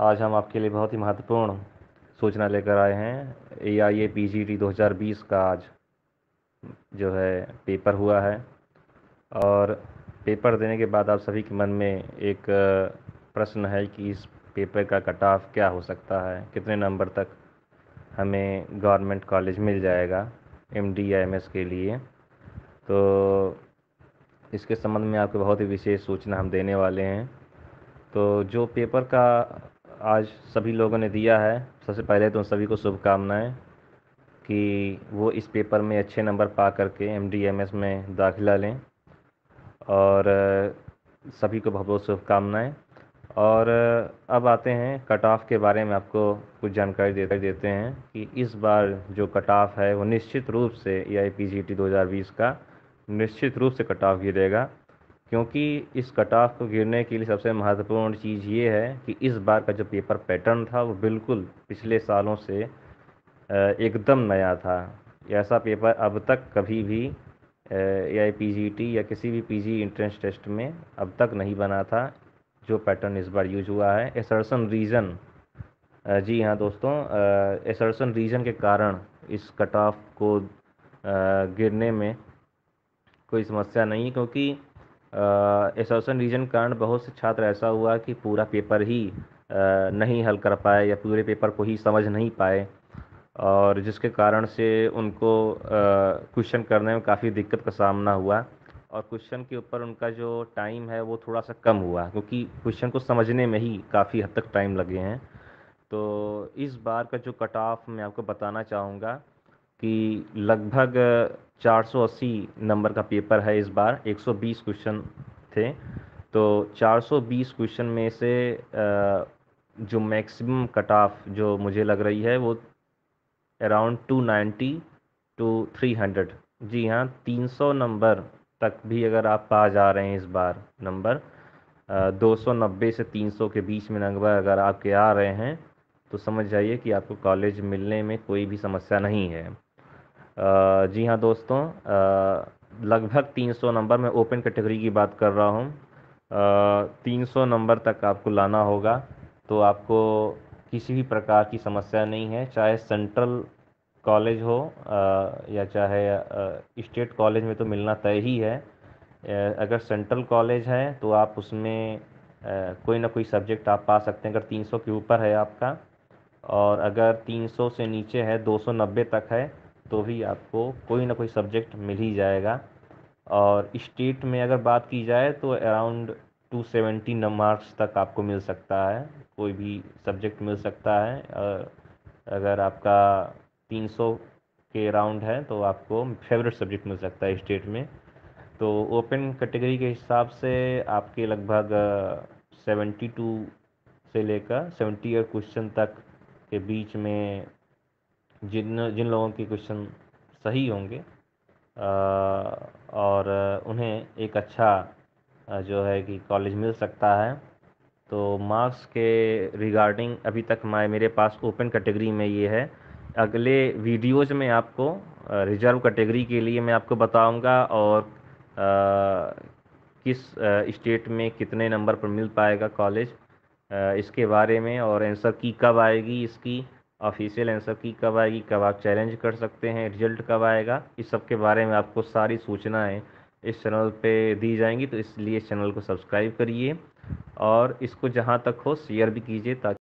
आज हम आपके लिए बहुत ही महत्वपूर्ण सूचना लेकर आए हैं। AIA PGT 2020 का आज जो है पेपर हुआ है और पेपर देने के बाद आप सभी के मन में एक प्रश्न है कि इस पेपर का कट ऑफ क्या हो सकता है, कितने नंबर तक हमें गवर्नमेंट कॉलेज मिल जाएगा MD या MS के लिए। तो इसके संबंध में आपको बहुत ही विशेष सूचना हम देने वाले हैं। तो जो पेपर का आज सभी लोगों ने दिया है, सबसे पहले तो सभी को शुभकामनाएं कि वो इस पेपर में अच्छे नंबर पा करके MD MS में दाखिला लें। और सभी को बहुत बहुत शुभकामनाएं। और अब आते हैं कट ऑफ के बारे में, आपको कुछ जानकारी देते हैं कि इस बार जो कट ऑफ है वो निश्चित रूप से AIA PGT 2020 का निश्चित रूप से कट ऑफ गिरेगा, क्योंकि इस कट ऑफ को गिरने के लिए सबसे महत्वपूर्ण चीज़ ये है कि इस बार का जो पेपर पैटर्न था वो बिल्कुल पिछले सालों से एकदम नया था। ऐसा पेपर अब तक कभी भी AIA PGT या किसी भी PG एंट्रेंस टेस्ट में अब तक नहीं बना था, जो पैटर्न इस बार यूज हुआ है। एसर्शन रीजन, जी हाँ दोस्तों, एसर्शन रीजन के कारण इस कट ऑफ को गिरने में कोई समस्या नहीं है, क्योंकि एसर्शन रीजन के कारण बहुत से छात्र ऐसा हुआ कि पूरा पेपर ही नहीं हल कर पाए या पूरे पेपर को ही समझ नहीं पाए, और जिसके कारण से उनको क्वेश्चन करने में काफ़ी दिक्कत का सामना हुआ और क्वेश्चन के ऊपर उनका जो टाइम है वो थोड़ा सा कम हुआ, क्योंकि क्वेश्चन को समझने में ही काफ़ी हद तक टाइम लगे हैं। तो इस बार का जो कट ऑफ मैं आपको बताना चाहूँगा कि लगभग 480 नंबर का पेपर है इस बार। 120 क्वेश्चन थे, तो 420 क्वेश्चन में से जो मैक्सिमम कट ऑफ जो मुझे लग रही है वो अराउंड 290 टू 300, जी हाँ, 300 नंबर तक भी अगर आप पा जा रहे हैं इस बार नंबर, 290 से 300 के बीच में नंबर अगर आपके आ रहे हैं तो समझ जाइए कि आपको कॉलेज मिलने में कोई भी समस्या नहीं है। जी हाँ दोस्तों, लगभग 300 नंबर, मैं ओपन कैटेगरी की बात कर रहा हूँ, 300 नंबर तक आपको लाना होगा। तो आपको किसी भी प्रकार की समस्या नहीं है, चाहे सेंट्रल कॉलेज हो या चाहे स्टेट कॉलेज में तो मिलना तय ही है। अगर सेंट्रल कॉलेज है तो आप उसमें कोई ना कोई सब्जेक्ट आप पा सकते हैं अगर 300 के ऊपर है आपका, और अगर 300 से नीचे है, 290 तक है, तो भी आपको कोई ना कोई सब्जेक्ट मिल ही जाएगा। और स्टेट में अगर बात की जाए तो अराउंड 270 मार्क्स तक आपको मिल सकता है, कोई भी सब्जेक्ट मिल सकता है। अगर आपका 300 के अराउंड है तो आपको फेवरेट सब्जेक्ट मिल सकता है स्टेट में। तो ओपन कैटेगरी के हिसाब से आपके लगभग 72 से लेकर 78 क्वेश्चन तक के बीच में जिन जिन लोगों के क्वेश्चन सही होंगे और उन्हें एक अच्छा जो है कि कॉलेज मिल सकता है। तो मार्क्स के रिगार्डिंग अभी तक मेरे पास ओपन कैटेगरी में ये है। अगले वीडियोज़ में आपको रिजर्व कैटेगरी के लिए मैं आपको बताऊंगा, और किस स्टेट में कितने नंबर पर मिल पाएगा कॉलेज, इसके बारे में, और आंसर की कब आएगी, इसकी ऑफिशियल आंसर की कब आएगी, कब आप चैलेंज कर सकते हैं, रिजल्ट कब आएगा, इस सब के बारे में आपको सारी सूचनाएं इस चैनल पे दी जाएंगी। तो इसलिए इस चैनल को सब्सक्राइब करिए और इसको जहां तक हो शेयर भी कीजिए, ताकि